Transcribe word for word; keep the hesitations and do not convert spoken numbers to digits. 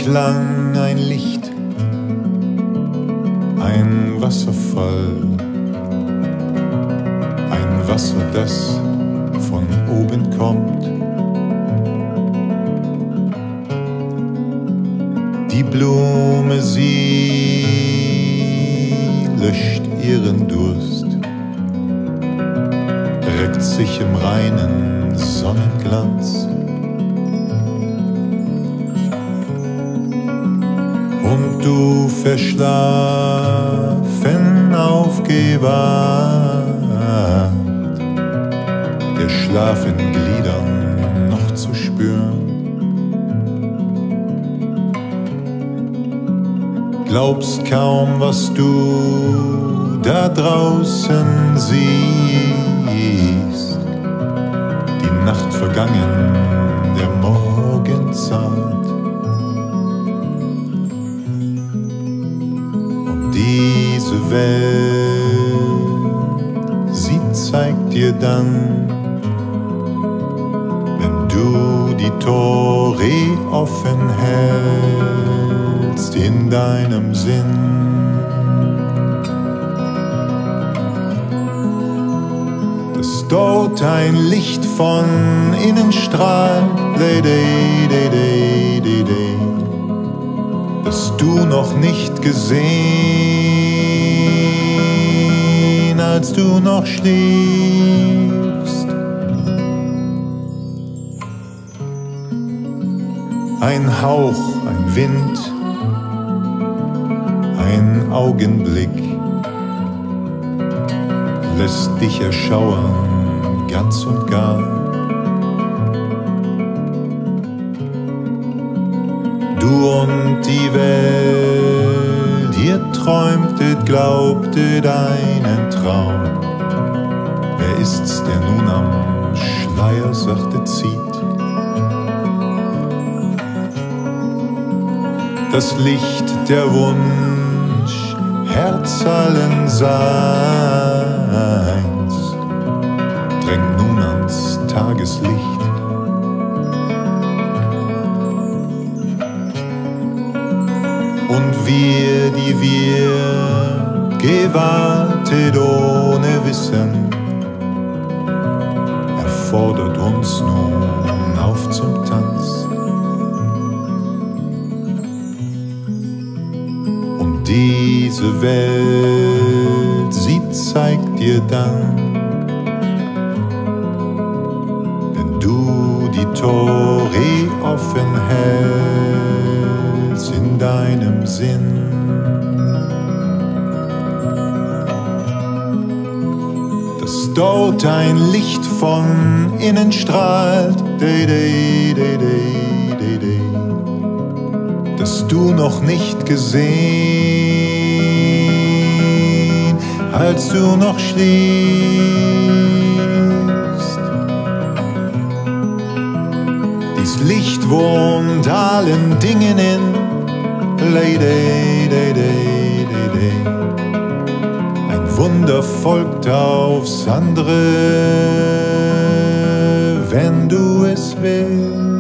Klang, ein Licht, ein Wasserfall, ein Wasser, das von oben kommt. Die Blume, sie löscht ihren Durst, reckt sich im reinen Sonnenglanz. Und du verschlafen aufgewacht, der Schlaf in Gliedern noch zu spüren. Glaubst kaum, was du da draußen siehst. Die Nacht vergangen, der Morgen zahlt. Und diese Welt, sie zeigt dir dann, wenn du die Tore offen hältst in deinem Sinn. Dass dort ein Licht von innen strahlt, das du noch nicht gesehen, als du noch schliefst. Ein Hauch, ein Wind, ein Augenblick lässt dich erschauern, ganz und gar. Du und die Welt, ihr träumtet, glaubtet einen Traum. Wer ist's, der nun am Schleier sachte zieht? Das Licht, der Wunsch, Herz allen Seins, drängt nun ans Tageslicht. Und wir, die wir gewartet ohne Wissen, erfordert uns nun auf zum Tanz. Diese Welt, sie zeigt dir dann, wenn du die Tore offen hältst in deinem Sinn. Dass dort ein Licht von innen strahlt, das du noch nicht gesehen, als du noch schliefst. Dies Licht wohnt allen Dingen in, ein Wunder folgt aufs andere, wenn du es willst.